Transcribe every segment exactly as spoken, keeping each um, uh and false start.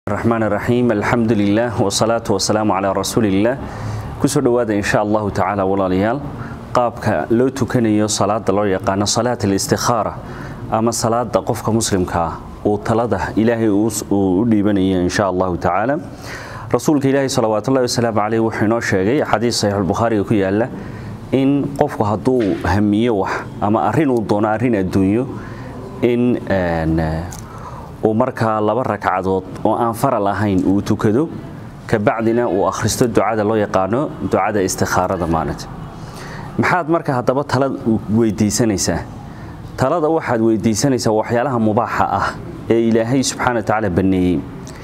الرحمن الرحيم الحمد لله والصلاة والسلام على رسول الله كسر دواد إن شاء الله تعالى والاليال قابك لو تكني صلاة الله يقان صلاة الاستخارة أما صلاة قفك مسلم كا وطلده إلهي وديبني إن شاء الله تعالى رسولك إلهي صلوات الله والسلام عليه وحنا شيء حديث صحيح البخاري وكي الله إن قفك هدو همية وح أما أرين ودون أرين الدنيا إن آن ومركا لبا ركعدود oo aan fara lahayn uu tukado ka bacdina uu akhristo ducada loo yaqaano ducada istikhaarada maalinta maxaad marka hadaba talad weydiisanaysaa talada waxaad weydiisanaysaa waxyaalaha mubaaxa ah ee Ilaahay subhanahu wa ta'ala baneeyay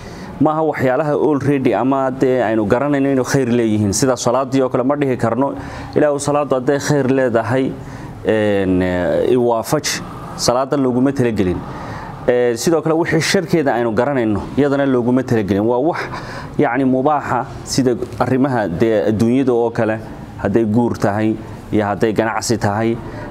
ma aha waxyaalaha already ama de aynu garanayno inuu khayr leeyihiin sida salaadii oo kale ma dhihi karno ilaahu salaadu haday khayr leedahay een iwaafaj salaada laguma talagelin sidoo kale wixii sharkeeda aynu garanayno iyadana looguma talagelin waa wax yaani mubaaxa sida arimaha adduunyada oo kale haday guur tahay iyo haday ganacsi tahay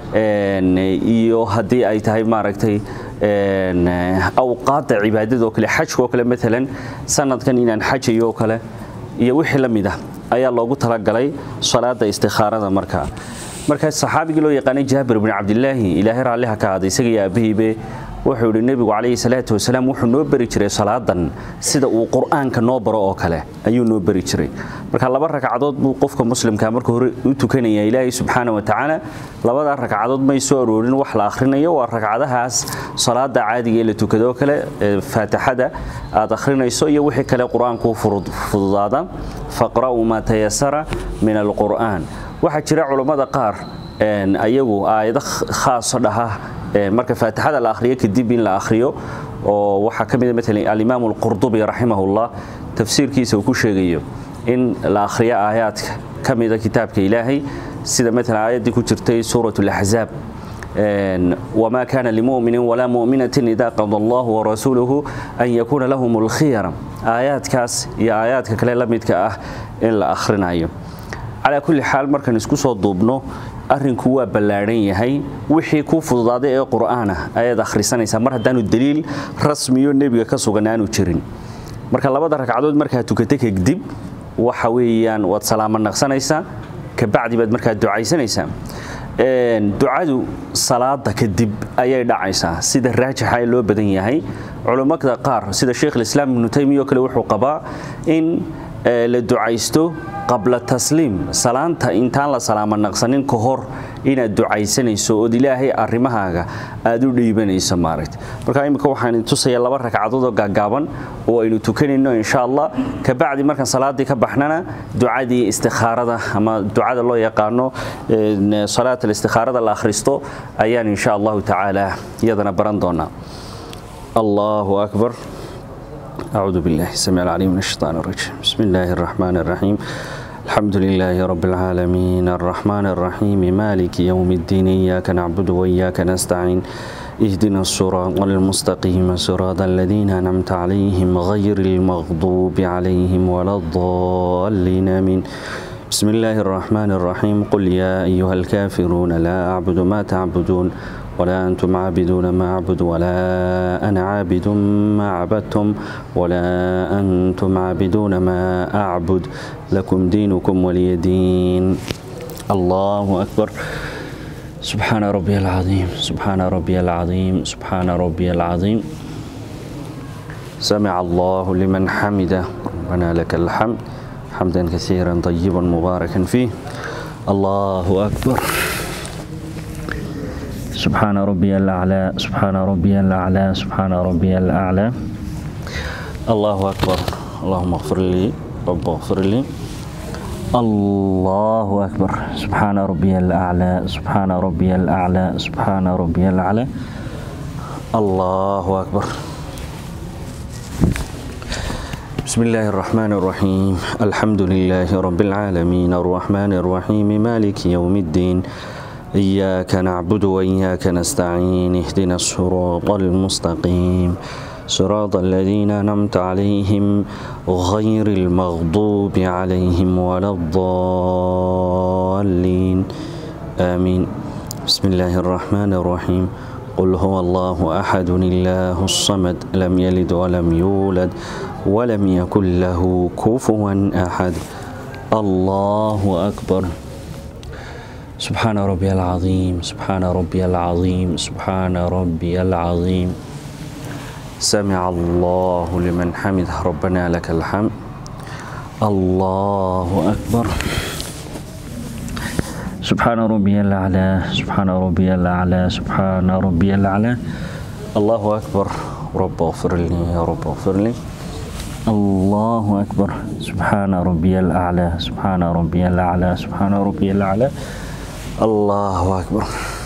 een iyo hadii ay tahay maaragtay een awqaad cibaadada oo kale xajka oo kale midalan sanadkan inaan xajiyo kale iyo wixii la mid ah ayaa loogu talagalay salaada istikhaarada marka marka saxaabiga loo yaqaan Jaabir ibn Abdullah ilaahay raaliha ka haday isaga yaabihibe wuxuu yiri nabigu kaleey salaatu wasalaam wuxuu noo bari jiray salaadan sida uu quraanka noo baro oo kale ayuu noo bari jiray marka laba rakacadood buu qofka muslimka marka hore u tukanaya ilaahay subhanahu wa ta'ala labada rakacadood may soo aroorin wax la akhrinayo waa rakacadahaas salaada caadiga ee la tukado kale faatixada aad akhrinayso iyo wixii kale quraanku fududaada faqra'u ma tayassara min al-qur'an waxa jira culimada qaar een ayagu aayado khaas ah marka faatixada la akhriyo kadib in la akhriyo oo waxa kamid ah mesela al-imam al-qurtubi rahimahullah tafsiirkiisa uu ku sheegayo in la akhriyo aayaadka kamid ah kitaabka ilaahay sida mesela aayadii ku jirtay suuratul ahzab een wama kana limu'minin wala mu'minatin idha qada Allahu wa rasuluhu an yakuna lahumul khiyara aayadkaas iyo aayadka kale la midka ah in la akhrinayo ala kulli xaal markan isku soo duubno arinku waa balaaran yahay wixii ku fududaaday ee quraana ayad akhrisanaysa mar hadaan daliil rasmi oo nabiga ka sugan aanu jirin marka labada rakacadood marka tukatay kadib waxa weeyaan wad salaamo naqsanaysa ka bacdi baad marka ducaysanaysa een ducadu salaada kadib ayay dhacaysaa sida raajixa loo badan yahay culimada qaar sida Sheikh al-Islam Ibn Taymiyyah kale wuxuu qabaa in la ducaysto qabla tasliim salaanta intaan la salaamo naqsanin ka hor inaad ducaysanayso oo ilaahay arimahaaga aad u dhiibanayso maaragtay marka imika waxaan tusayaa laba rakacadood oo gaagaaban oo aynu tukanayno insha Allah ka bacdi markan salaadii ka baxnana ducadii istikhaarada ama ducada loo yaqaano salaat al-istikhaarada la akhristo ayaan insha Allah ta'ala yadana baran doona Allahu akbar أعوذ بالله السميع العليم من الشيطان الرجيم بسم الله الرحمن الرحيم الحمد لله رب العالمين الرحمن الرحيم مالك يوم الدين إياك نعبد وإياك نستعين اهدنا الصراط المستقيم صراط الذين أنعمت عليهم غير المغضوب عليهم ولا الضالين آمين بسم الله الرحمن الرحيم قل يا أيها الكافرون لا أعبد ما تعبدون ولا أنتم عابدون ما أعبد ولا أنا عابد ما عبدتم ولا أنتم عابدون ما أعبد لكم دينكم ولي دين الله أكبر سبحان ربي العظيم سبحان ربي العظيم سبحان ربي العظيم سمع الله لمن حمده ربنا لك الحمد حمدا كثيرا طيبا مباركا فيه الله أكبر سبحان ربي الأعلى سبحان ربي الأعلى سبحان ربي الأعلى الله أكبر اللهم اغفر لي رب اغفر لي الله أكبر سبحان ربي الأعلى سبحان ربي الأعلى سبحان ربي الأعلى الله أكبر بسم الله الرحمن الرحيم الحمد لله رب العالمين الرحمن الرحيم مالك يوم الدين إياك نعبد وإياك نستعين اهدنا الصراط المستقيم صراط الذين أنعمت عليهم غير المغضوب عليهم ولا الضالين آمين بسم الله الرحمن الرحيم قل هو الله أحد الله الصمد لم يلد ولم يولد ولم يكن له كفوا أحد الله أكبر سبحان ربي العظيم سبحان ربي العظيم سبحان ربي العظيم سمع الله لمن حمده ربنا لك الحمد الله أكبر سبحان ربي الأعلى سبحان ربي الأعلى سبحان ربي الأعلى الله أكبر رب اغفر لي يا رب اغفر لي الله أكبر سبحان ربي الأعلى سبحان ربي الأعلى سبحان ربي الأعلى الله أكبر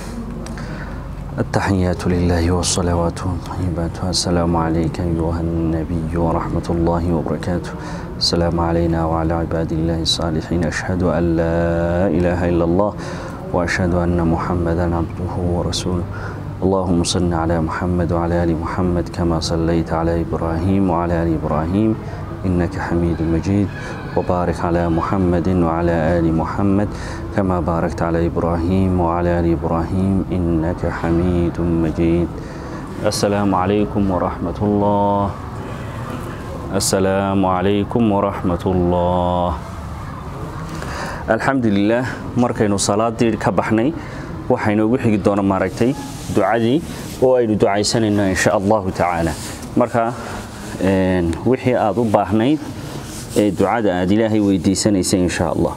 التحيات لله والصلوات والطيبات السلام عليك أيها النبي ورحمة الله وبركاته السلام علينا وعلى عباد الله الصالحين أشهد أن لا إله إلا الله وأشهد أن محمدا عبده ورسوله اللهم صل على محمد وعلى آل محمد كما صليت على إبراهيم وعلى آل إبراهيم إنك حميد مجيد وبارك على محمد وعلى آل محمد كما باركت على إبراهيم وعلى آل إبراهيم إنك حميد مجيد السلام عليكم ورحمة الله السلام عليكم ورحمة الله الحمد لله markaynu salaadii ka baxnay waxaynu ugu xigi doona maaragtay ducadii oo aynu ducaysanayno insha Allah ta'ala marka een wixii aad u baahnayd ee ducada aad Ilaahay weydiisanaysa insha Allah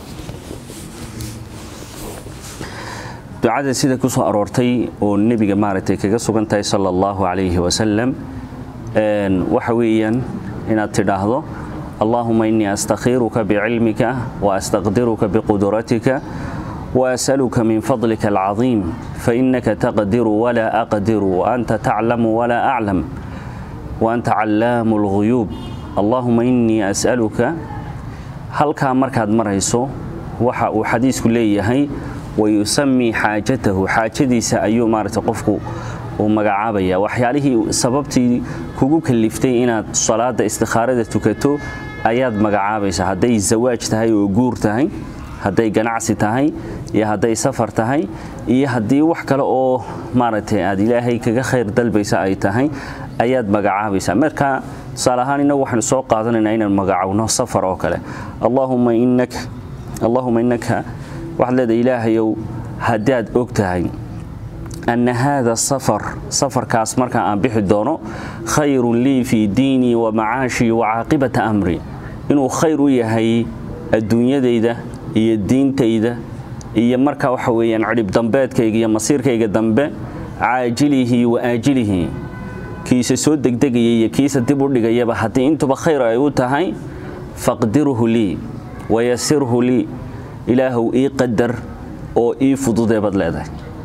ducada sida ku soo aroortay oo nabiga maaragtay kaga sugantahay sallallahu alayhi wa sallam een waxa weeyaan inaad tiraahdo اللهم إني أستخيرك بعلمك وأستقدرك بقدرتك وأسألك من فضلك العظيم فإنك تقدر ولا أقدر وأنت تعلم ولا أعلم وأنت علام الغيوب اللهم إني أسألك هل كان مركز مريسو وحديث كليه ويسمي حاجته حاجتي سأيو مارت قفكو ومقعابيا وحياله سببتي كوكو كلفتي إن صلاة استخارة تكتو ayaad magacaabaysa haday zawaaj tahay oo guur tahay haday ganacsi tahay iyo haday safar tahay iyo hadii wax kale oo maaragtay aad Ilaahay kaga khayr dalbaysa ay tahay ayaad magacaabaysa marka salahaan inagu waxaan soo qaadanaynaa inaan magacaawno safar oo kale Allahumma innaka Allahumma innaka wa'lada Ilaahayow hadaad ogtahay أن هذا السفر سفر كاس مركا أن بحدونه خير لي في ديني ومعاشي وعاقبة أمري إنه خير يهي الدنيا ديدا هي الدين تيدا هي مركا وحويا عرب دنبات كي هي مصير كي دنبا عاجله وآجله كيس سود دق دق هي كيس تبور دق هي بحتى أنتو بخير أيوتا هاي فقدره لي ويسره لي إلهه إي قدر أو إي فضود بدلاده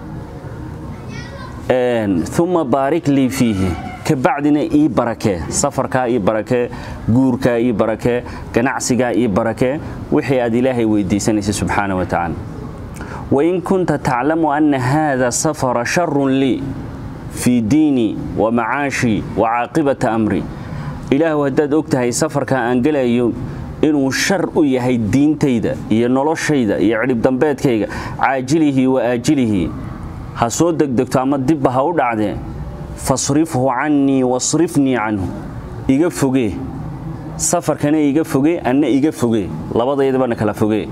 ثم بارك لي فيه كبعدنا إي بركة سفرك إي بركة جورك إي بركة كنعسك إي بركة وحياد إلهي ويدي سنس سبحانه وتعالى وإن كنت تعلم أن هذا السفر شر لي في ديني ومعاشي وعاقبة أمري إله وداد أكتهي سفرك أنجل يوم إنه الشر يهي الدين تيدا ينولو شيدا يعرب دنبات كيغا عاجله وآجله هسود دكتور أحمد دب هود عده فصرفه عني وصرفني عنه يجف فوقه سفر كنا يجف فوقه أنا يجف فوقه لبضة يدبنا كلا فوقه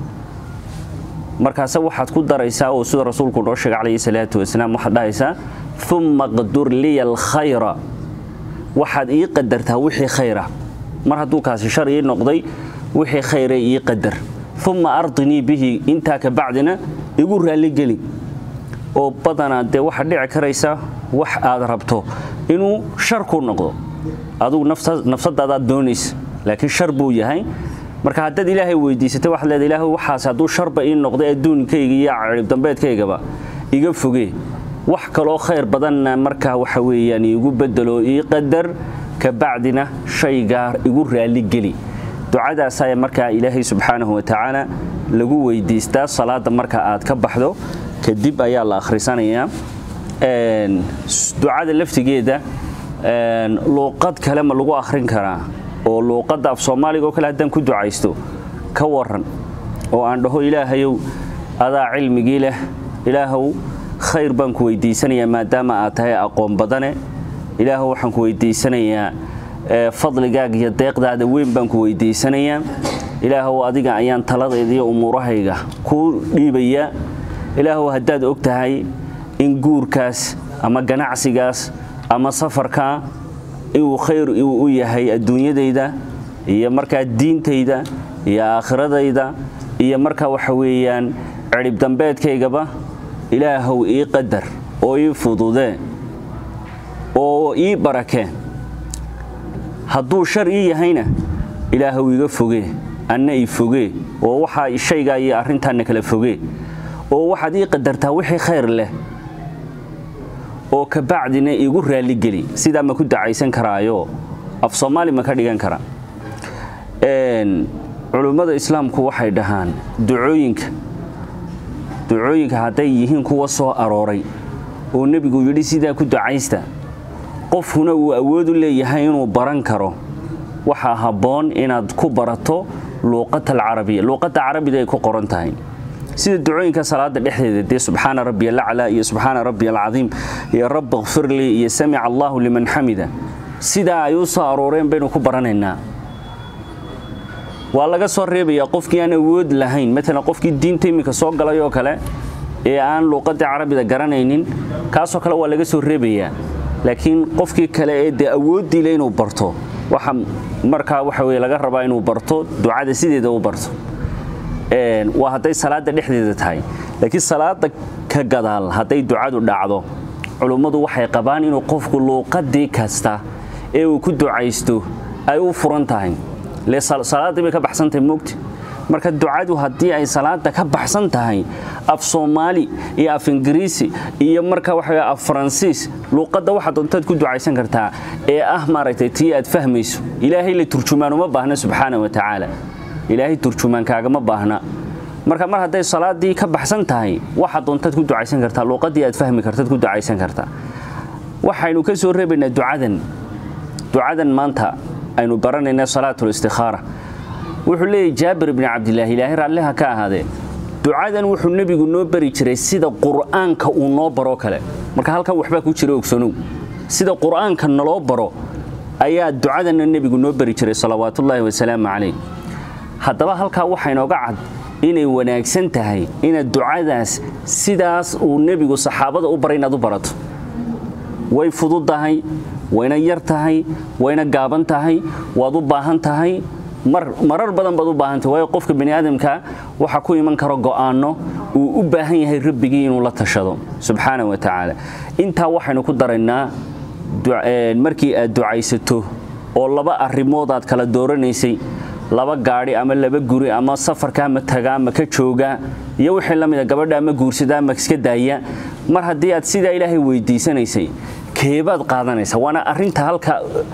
مركز واحد كود رئيسه وسود رسول كود رشق عليه الصلاة والسلام واحد رئيسه ثم قدر لي الخير واحد يقدر وحي خيره مرة دوكاس شر ينقضي وحي خيره يقدر ثم أرضني به أنت كبعدنا يقول رالي قلي oo badana de waxa dhici karaysa wax aad rabto inuu shar ku noqdo adigu nafsad nafsadaada doonis laakiin shar buu yahay marka hadad Ilaahay weydiisatay wax leedahay Ilaahay waxaas haduu sharba in noqdo adduunkayga iyo cirib dambeedkaygaba iga fogee wax kale oo khayr badan marka waxa weeyaan igu bedelo ii qadar ka bacdina shay gaar igu raali gali ducadaas ay marka Ilaahay subhanahu wa ta'ala lagu weydiistaa salaada marka aad ka baxdo kadib ayaa la akhrisanaya een ducada laftigeeda een luqad kale ma lagu akhrin karaa oo luqadda af Soomaaliga oo kale hadan ku ducaysto ka waran oo aan dhaho Ilaahayow adaa cilmigii leh Ilaahow khayr baan ku weydiisanayaa maadaama aad tahay aqoon badane Ilaahow waxaan ku weydiisanayaa fadligaaga iyo deeqdaada weyn baan ku weydiisanayaa ilaahow adiga ayaan taladayda iyo umuurahayga ku dhiibaya ilaahow haddaad og tahay in guurkaas ama ganacsigaas ama safarka uu khayr u yahay adduunyadayda iyo markaa diintayda iyo aakhiradayda iyo markaa waxa weeyaan cirib dambeedkaygaba ilaahow ii qadar oo ii fududee oo ii barakee hadduu shar ii yahayna ilaahow iga fogee anna ii fogee oo waxaa shaygaa iyo arrintaana kala fogee oo waxaad ii qadartaa wixii khayr leh oo ka bacdina igu raali geli sidaa ma ku dacaysan karaayo af Soomaali ma ka dhigan kara een culimada islaamku waxay dhahaan ducooyinka ducooyinka haday yihiin kuwa soo arooray oo nabigu yiri sidaa ku ducaysta qofuna uu awood u leeyahay inuu baran karo waxa haboon inaad ku barato luqadda Carabiga luqadda Carabiga ay ku qoran tahay sida ducooyinka salaada dhexdeeda subhana rabbiyal a'la iyo subhana rabbiyal azim ya rabb ighfir li ya sami' Allahu liman hamida sida ay u soo arooreen baynu ku baranaynaa waa laga soo reebaya qofkii aan awood lahayn mesela qofkii diinta imika soo galay oo kale ee aan luqadda Carabiga garanaynin kaas oo kale waa laga soo reebaya laakiin qofkii kale ee awood dilay inuu barto waxa marka waxa weey laga rabaa inuu barto ducada sideeda u barto een waa haday salaada dhexdeeda tahay laakiin salaada ka gadaal haday ducadu dhacdo culimadu waxay qabaan inuu qofku luqadii kasta ee uu ku ducaysto ay u furan tahay le salaada bay ka baxsantay moogti marka ducadu hadii ay salaada ka baxsan tahay af Soomaali iyo af Ingiriisi iyo marka waxa af Faransiis luqadda waxa doontaad ku ducaysan kartaa ee ah maaragtay tii aad fahmayso ilaahay la turjumaan uma baahna subhanahu wa ta'ala ilaahay turjumaan kaaga ma baahna marka mar haday salaadii ka baxsan tahay waxa doontaad ku ducaysan kartaa luqadii aad fahmi kartad ku ducaysan kartaa waxaynu ka soo reebaynaa ducadan ducadan maanta aynu baranayna salaatul istikhara wuxuu leeyahay Jaabir ibn Abdullah ilaahi raalliha ka ahaade ducadan wuxuu nabigu noo bari jiray sida quraanka uu noo baro kale marka halka waxba ku jira ogsanow sida quraanka naloo baro ayaa ducadan nabigu noo bari jiray salawaatullaahi wa salaamu alayhi hadaba halka waxa inooga cad inay wanaagsan tahay in ducadaas sidaas uu nabigu saxaabada u baray inaad u barato way fududahay wayna yar tahay wayna gaaban tahay waad u baahan tahay mar marar badan baad u baahan tahay way qofka bini aadamka waxa ku iman karo go'aano uu u baahan yahay rabbigii inuu la tashado subhanahu wa ta'ala inta waxaynu ku daraynaa markii aad ducaysato oo laba arrimood aad kala dooranaysay laba gaari ama laba guri ama safarka ama taga ama ka jooga iyo wixii la mid ah gabadha ama guursada ama iska daaya mar hadii aad sida ilaahay weydiisanaysay keebad qaadanaysa wana arinta halka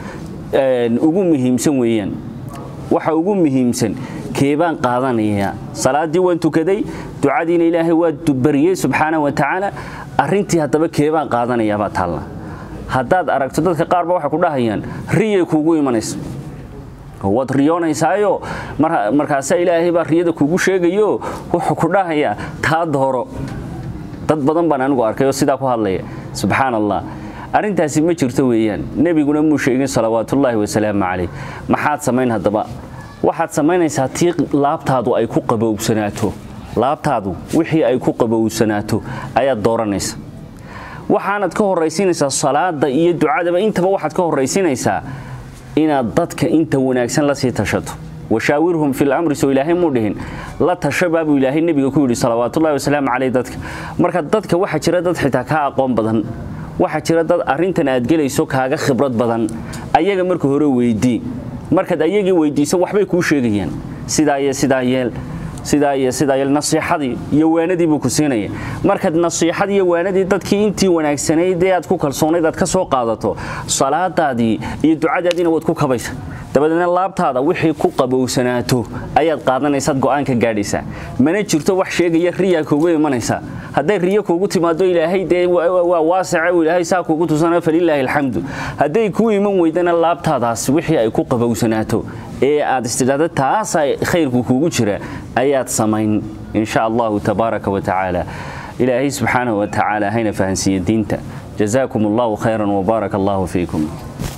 ugu muhiimsan weeyaan waxa ugu muhiimsan keebaan qaadanaya salaadii waan tukaday ducadiina ilaahay waa dubariyay subhanahu wa ta'ala arintii hadaba keebaan qaadanaya ba taala hadaad aragto dadka qaar ba waxa ku dhahayaan riyay kuugu imanayso wad riyoonaysayo markaas ilaahay ba riyada kuugu sheegayo wuxuu ku dhahayaa taa dooro dad badan baan anigu arkay oo sida ku hadlaya subhanallah arintaasi ma jirto weeyaan nabiguna muu sheegin salawaatullaahi wa salaamu alayhi maxaad sameyn hadaba waxaad sameynaysaa tii laabtaadu ay ku qabowsanaato laabtaadu wixii ay ku qabowsanaato ayaa dooranaysa waxaanad ka horeysinaysaa salaada iyo ducada intaba waxaad ka horeysinaysaa inaad dadka inta wanaagsan la sii tashato washaawirhum fil amri soo ilaahay mudhihin la tashababu ilaahay nabiga ku yiri salawaatullaahi wa salaamu alayhi dadka marka dadka waxa jira dad xitaa ka aqoon badan waxa jira dad arintan aad galayso kaaga khibrad badan ayaga marka hore weydii marka ayagii weydiiso waxbay ku sheegayaan sida ay sida yeel sida ay sida yeel nasiixadii iyo waanadii buu ku siinaya marka nasiixadii iyo waanadii dadkii intii wanaagsaneyd ee aad ku kalsoonayd aad ka soo qaadato salaadaadii iyo ducadaadina wad ku kabaysa dabadana laabtaada wixii ku qabowsanaato ayaad qaadanaysaa go'aan ka gaadhaysa mana jirto wax sheegaya riya kuugu imanaysa haday riya kuugu timaado ilaahay de waa waasic ilaahay saa kuugu tusana falilaahi alxamdu haday ku iman weydana laabtaadaas wixii ay ku qabowsanaato ee aad istidaada taas ay khayrku kuugu jira ayaad samayn insha Allah tabaaraka wa ta'ala ilaahay subhanahu wa ta'ala hayna fahansiya diinta jazaakumullahu khayran wa barakallahu fiikum